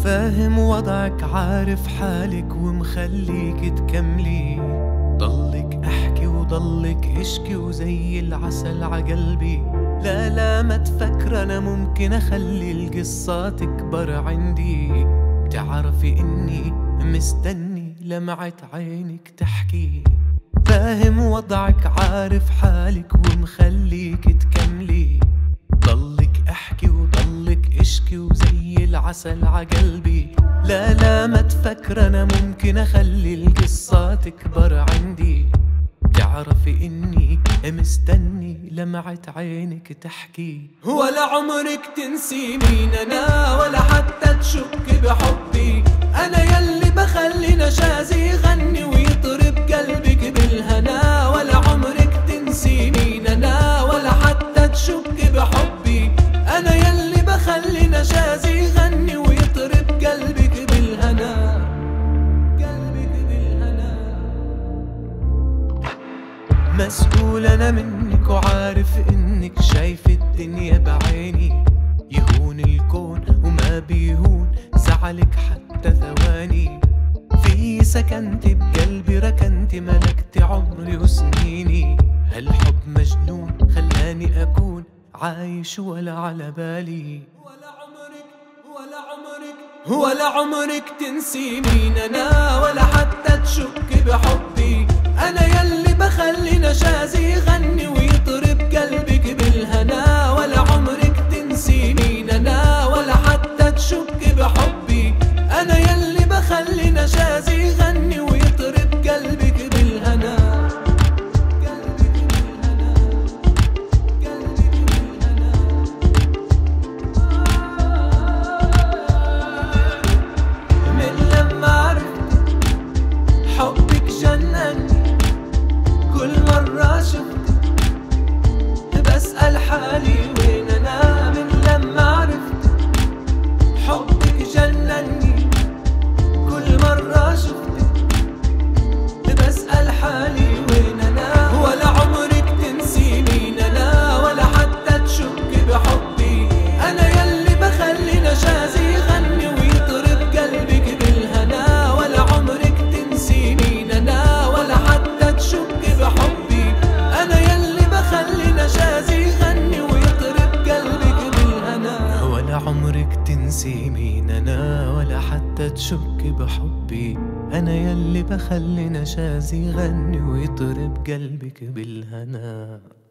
فاهم وضعك، عارف حالك ومخليك تكملي. ضلك احكي وضلك اشكي وزي العسل عقلبي. لا لا ما تفكر انا ممكن اخلي القصة تكبر عندي. بتعرفي اني مستني لمعة عينك تحكي. فاهم وضعك، عارف حالك ومخليك تكملي. ضلك احكي وضلك اشكي وزي العسل عقلبي. لا لا ما تفكر انا ممكن اخلي القصة تكبر عندي. تعرفي اني مستني لمعة عينك تحكي. ولا عمرك تنسي مين انا ولا حتى تشك بحبي. انا يلي بخلي نشازي يغني ويطرب قلبك بالهنا. ولا عمرك تنسي مين انا ولا حتى تشك بحبي. انا يلي بخلي نشازي يغني ويطرب قلبك بالهنا. قلبك بالهنا. مسؤول انا منك وعارف انك شايف الدنيا بعيني. يهون الكون وما بيهون زعلك حتى ثواني. في سكنت بقلبي ركنت ملكت عمري وسنيني. هالحب مجنون خلاني اكون عايش ولا على بالي. ولا عمرك تنسي مين انا ولا حتى تشك بحبي. انا يلي بخلي نشازي يغني ويطرب قلبك بالهنا. ولا عمرك تنسي مين انا ولا حتى تشك بحبي. انا يلي بخلي نشازي يغني ويطرب قلبك بالهنا. قلبك بالهنا. قلبك بالهنا. من لما عرفت حبك جنني. كل مرة شفتك بسأل حالي وين أنا. من لما عرفت حبك جنني. كل مرة شفتك بسأل حالي وين أنا. ولا عمرك تنسي مين أنا ولا حتى تشك بحبي. أنا يلي بخلي نشازي يغني ويطرب قلبك بالهنا. ولا عمرك تنسي مين أنا ولا حتى تشك بحبي. أنا يلي بخلي نشازي يغني ويطرب قلبك بالهنا. ولا عمرك تنسي مين انا ولا حتى تشك بحبي. انا يلي بخلي نشازي يغني ويطرب قلبك بالهنا.